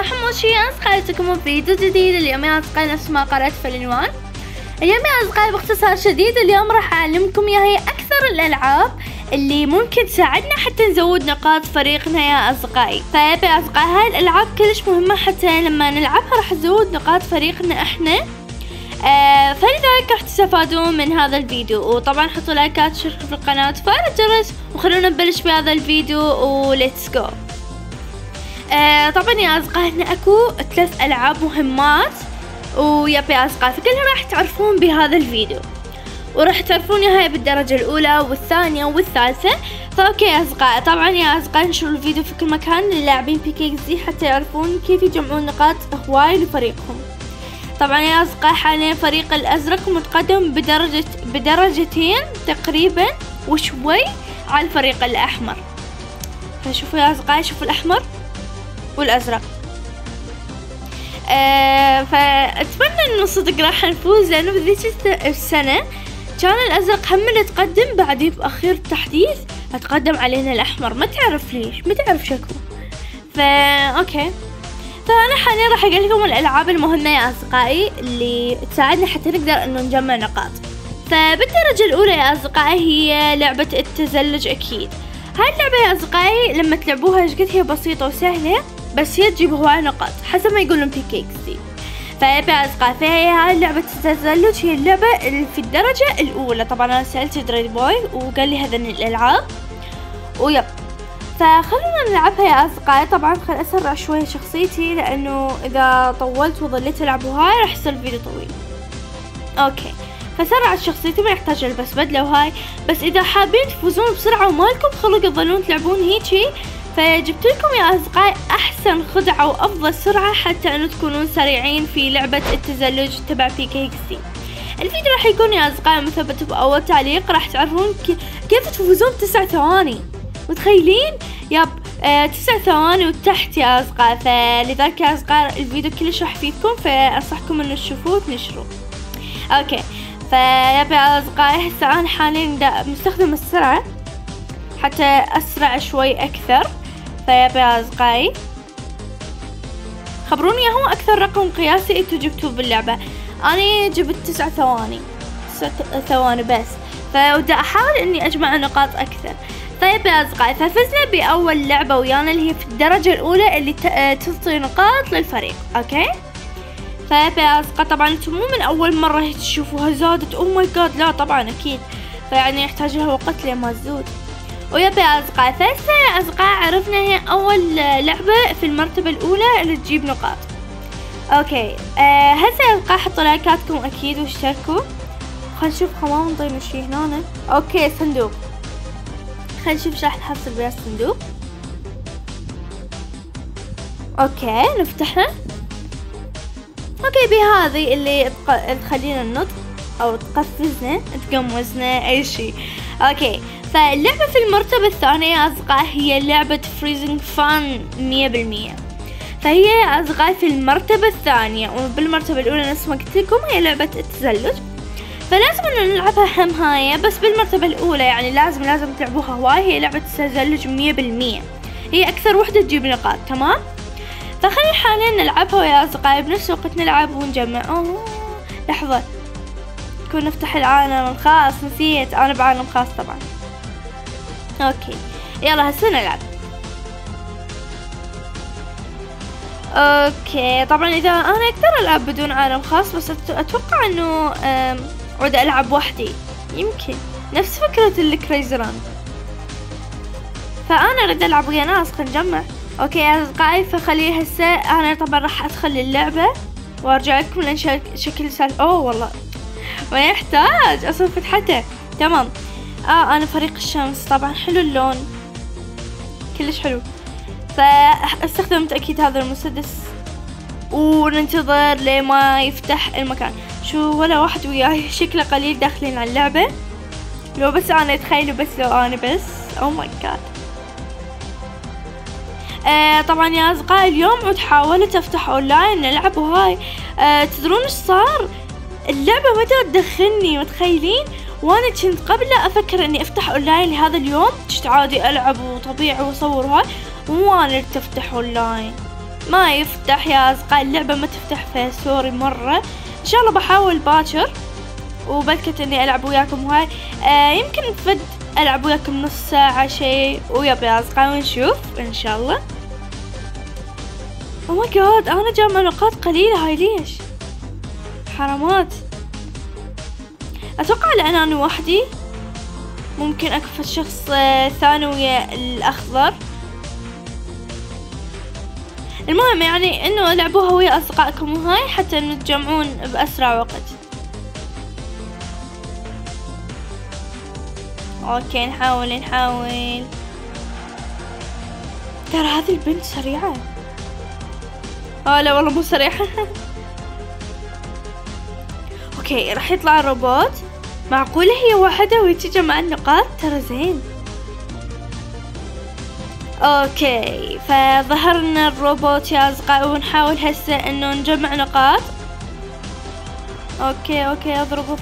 أنا حموشي أصدقائكم فيديو جديد. اليوم يا أصدقائي نفس ما قرأت في العنوان، اليوم يا أصدقائي باختصار شديد اليوم راح أعلمكم يا هي أكثر الألعاب اللي ممكن تساعدنا حتى نزود نقاط فريقنا يا أصدقائي. طيب يا أصدقائي هاي الألعاب كلش مهمة حتى لما نلعبها راح تزود نقاط فريقنا احنا، فلذلك راح تستفادون من هذا الفيديو. وطبعا حطوا لايكات وشاركوا في القناة وفعلوا الجرس وخلونا نبلش بهذا الفيديو وليتس جو. طبعا يا أصدقائي هنا أكو 3 ألعاب مهمات ويا أصدقائي فكلها راح تعرفون بهذا الفيديو، وراح تعرفون هاي بالدرجة الأولى والثانية والثالثة. فأوكي يا أصدقائي طبعا يا أصدقائي نشروا الفيديو في كل مكان للاعبين بيكيكسي حتى يعرفون كيف يجمعون نقاط هواي لفريقهم. طبعا يا أصدقائي حاليا فريق الأزرق متقدم بدرجتين تقريبا وشوي على الفريق الأحمر. فشوفوا يا أصدقائي، شوفوا الأحمر والأزرق. فأتمنى إنه صدق راح نفوز، لأنه بذيك السنة كان الأزرق هم يتقدم بعدين بأخير التحديث اتقدم علينا الأحمر، ما تعرف ليش، ما تعرف شكو. أوكي، فأنا حاليا راح أقول لكم الألعاب المهمة يا أصدقائي اللي تساعدنا حتى نقدر إنه نجمع نقاط. فبالدرجة الأولى يا أصدقائي هي لعبة التزلج. أكيد هاي اللعبة يا أصدقائي لما تلعبوها قد هي بسيطة وسهلة، بس هي تجيب هواي نقاط حسب ما يقولون بيكيكسي. فيا أصدقائي فهي هاي لعبة التزلج هي اللعبة اللي في الدرجة الأولى. طبعا أنا سألت دريد بوي وقال لي هذن الألعاب ويب، فخلونا نلعبها يا أصدقائي. طبعا خل أسرع شوية شخصيتي لأنه إذا طولت وظليت ألعب هاي راح يصير الفيديو طويل. أوكي، فسرعت شخصيتي، ما يحتاج ألبس بدلة وهاي. بس إذا حابين تفوزون بسرعة ومالكم خلوا تظلون تلعبون هيجي، فجبت لكم يا أصدقائي أحسن خدعة وأفضل سرعة حتى أنه تكونون سريعين في لعبة التزلج تبع بيكيكسي. الفيديو راح يكون يا أصدقائي مثبت بأول تعليق، راح تعرفون كيف تفوزون ب9 ثواني. متخيلين؟ يب 9 ثواني وتحت يا أصدقائي. فلذلك يا أصدقائي الفيديو كلش راح يفيدكم، فأنصحكم أنه تشوفوه وتنشروه. أوكي، فيب يا أصدقائي هسه أنا حاليا مستخدم السرعة حتى أسرع شوي أكثر. فيب يا أصدقائي خبروني هو أكثر رقم قياسي انتو جبتوه باللعبة. أنا جبت 9 ثواني، 9 ثواني بس، فودي أحاول إني أجمع نقاط أكثر. طيب يا أصدقائي ففزنا بأول لعبة ويانا اللي هي في الدرجة الأولى اللي تعطي نقاط للفريق. أوكي، طيب يا أصدقائي طبعا انتم مو من أول مرة تشوفوها زادت. أوه ماي جاد، لا طبعا أكيد، فيعني يحتاج لها وقت لما تزود. ويب يا أصدقائي فهسه يا أصدقائي عرفنا هي أول لعبة في المرتبة الأولى اللي تجيب نقاط. أوكي، هسه يا أصدقائي حطوا لايكاتكم أكيد واشتركوا. خلينا نشوف كمان نطينا شي هنا. أوكي، صندوق، خلينا نشوف ايش راح نحصل بها الصندوق. أوكي نفتحها. أوكي بهذه اللي تخلينا ننط أو تقفزنا تقمزنا أي شي. أوكي، فاللعبة في المرتبة الثانية يا أصدقائي هي لعبة فريزنج فان 100%. فهي يا أصدقائي في المرتبة الثانية، وبالمرتبة الأولى نفس ما قلت لكم هي لعبة التزلج. فلازم إنه نلعبها هم هاي، بس بالمرتبة الأولى يعني لازم تلعبوها هواي. هي لعبة التزلج 100%، هي أكثر وحدة تجيب نقاط. تمام، فخلينا حاليا نلعبها يا أصدقائي بنفس الوقت نلعب ونجمع. لحظة، كون نفتح العالم الخاص، نسيت أنا بعالم خاص طبعا. اوكي يلا هسه نلعب. اوكي طبعا اذا انا اقدر العب بدون عالم خاص، بس اتوقع انه عود العب وحدي، يمكن نفس فكرة الكريزي ران. فانا اريد العب ويا ناس، خلينا نجمع. اوكي يا اصدقائي فخلي هسه انا طبعا راح ادخل اللعبة وارجع لكم لان شكل اوه والله ما يحتاج اصلا فتحته. تمام، انا فريق الشمس. طبعا حلو اللون، كلش حلو. فاستخدمت اكيد هذا المسدس وننتظر لما يفتح المكان. شو ولا واحد وياي شكله قليل داخلين على اللعبة. لو بس انا اتخيلوا، بس لو انا بس او ماي جاد. طبعا يا اصدقائي اليوم عود حاولت افتح اونلاين نلعب وهاي. تدرون ايش صار؟ اللعبة ما تدخلني، متخيلين؟ وانا كنت قبل لا افكر اني افتح اونلاين لهذا اليوم، كنت عادي العب وطبيعي واصور هاي، مو انا اللي تفتح اونلاين. ما يفتح يا أصدقائي، اللعبة ما تفتح فسوري مرة. إن شاء الله بحاول باكر وبلكت إني ألعب وياكم هاي. يمكن فد ألعب وياكم نص ساعة شيء ويب يا أصدقائي ونشوف إن شاء الله. أوه ماي جاد، أنا جامعة نقاط قليلة هاي ليش؟ حرامات. أتوقع لأن أنا وحدي، ممكن أكفت شخص ثاني ويا الأخضر. المهم يعني إنه لعبوها ويا أصدقائكم وهاي حتى إنه تجمعون بأسرع وقت. أوكي نحاول. ترى هذه البنت سريعة. لا والله مو سريعة. اوكي راح يطلع الروبوت. معقولة هي واحدة ويتجمع النقاط؟ ترى زين. اوكي فظهرنا الروبوت يا اصدقائي ونحاول هسه انه نجمع نقاط. اوكي اضرب.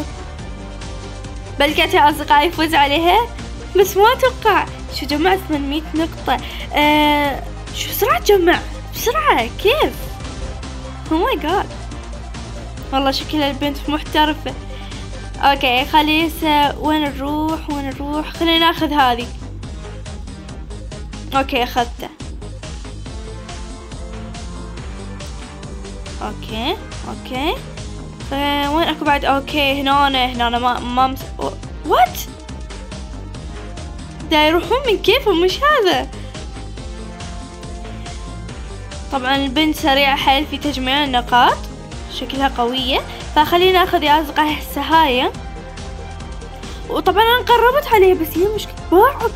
بلقيت يا اصدقائي يفوز عليها بس ما اتوقع. شو جمعت 800 نقطة. شو بسرعة تجمع بسرعة كيف؟ او ماي جاد والله شكلها البنت محترفة. اوكي خلي هسه وين نروح. خلينا ناخذ هذه. اوكي اخذته. اوكي فوين اكو بعد؟ اوكي هنا ما وات دا يروحون من كيفهم مش هذا. طبعا البنت سريعة حيل في تجميع النقاط، شكلها قوية. فخلينا ناخذ يا اصدقائي هسه هاي. وطبعا انا قربت عليه بس هي مشكلة باعوا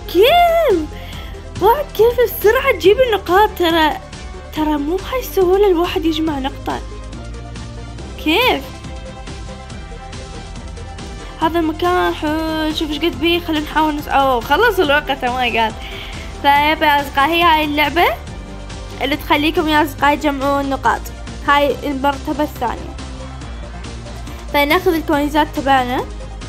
كيف بسرعة تجيب النقاط. ترى مو بهاي السهولة الواحد يجمع نقطة. كيف هذا المكان حلو. شوف ايش قد بيه. خلينا نحاول خلص الوقت. ما قال. فيا اصدقائي هي هاي اللعبة اللي تخليكم يا اصدقائي تجمعون نقاط. هاي المرتبة الثانية. فناخذ الكوينزات تبعنا.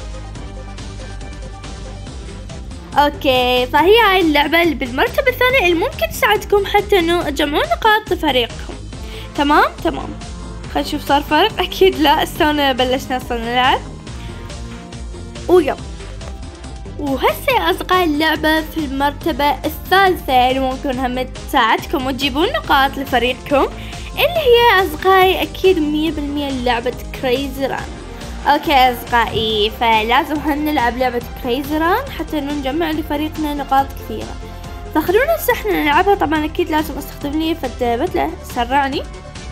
اوكي فهي هاي اللعبة اللي بالمرتبة الثانية اللي ممكن تساعدكم حتى انه تجمعون نقاط لفريقكم. تمام. خلينا نشوف صار فرق. اكيد لا، استونا بلشنا نلعب. ويب وهسه يا اصدقائي اللعبة في المرتبة الثالثة اللي ممكن هم تساعدكم وتجيبون نقاط لفريقكم، اللي هي اصدقائي اكيد 100% لعبة كريزي ران. اوكي يا اصدقائي فلازم نلعب لعبة كريزي ران حتى انه نجمع لفريقنا نقاط كثيرة. فخلونا هسه احنا نلعبها. طبعا اكيد لازم استخدم لي بدلة تسرعني.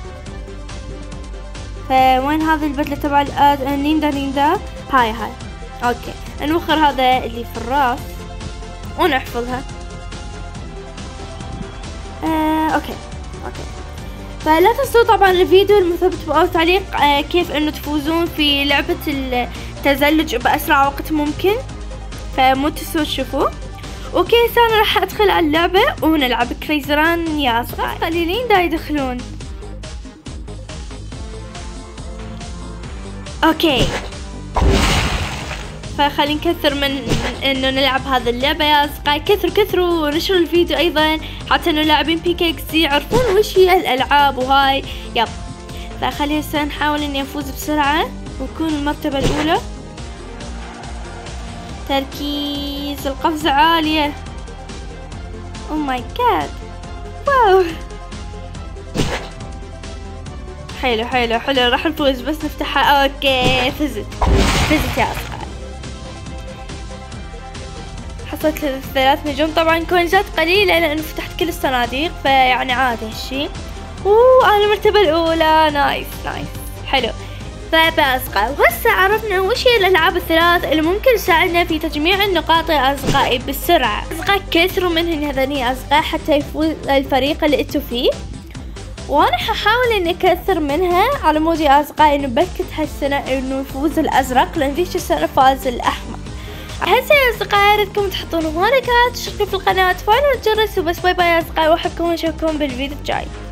فوين هذه البدلة تبع نيندا هاي. اوكي نوخر هذا اللي في الراس ونحفظها. اوكي فلا تنسوا طبعا الفيديو المثبت بأول تعليق كيف انه تفوزون في لعبة التزلج بأسرع وقت ممكن. فمو تنسوا تشوفوه. اوكي انا راح ادخل على اللعبة ونلعب كريزي ران يا اصدقائي. قليلين دا يدخلون. اوكي فخلينا نكثر من انه نلعب هذا اللعبة يا اصدقائي. كثروا ونشروا الفيديو ايضا حتى انه لاعبين PKXD يعرفون وش هي الالعاب وهاي. يب فخلي هسه نحاول اني افوز بسرعة ونكون المرتبة الاولى. تركيز، القفزة عالية. او ماي جاد واو حلو راح نفوز بس نفتحها. اوكي فزت يا اصدقائي. حصلت 3 نجوم. طبعا كوينزات قليلة لانه فتحت كل الصناديق فيعني عادي هالشي. انا المرتبة الاولى. نايس حلو. فيا اصدقائي وهسه عرفنا وش هي الالعاب الثلاث اللي ممكن تساعدنا في تجميع النقاط يا اصدقائي بالسرعة. اصدقائي كثروا منهن هذني يا اصدقائي حتى يفوز الفريق اللي انتوا فيه. وانا ححاول اني اكثر منها على مود يا اصدقائي انه بلكت هالسنة انه يفوز الازرق لان ذيك السنة فاز الاحمر. هسه يا اصدقائي اريدكم تحطون مشاركات، تشتركوا في القناة، تفعلوا الجرس وبس. باي يا اصدقائي واحبكم واشوفكم بالفيديو الجاي.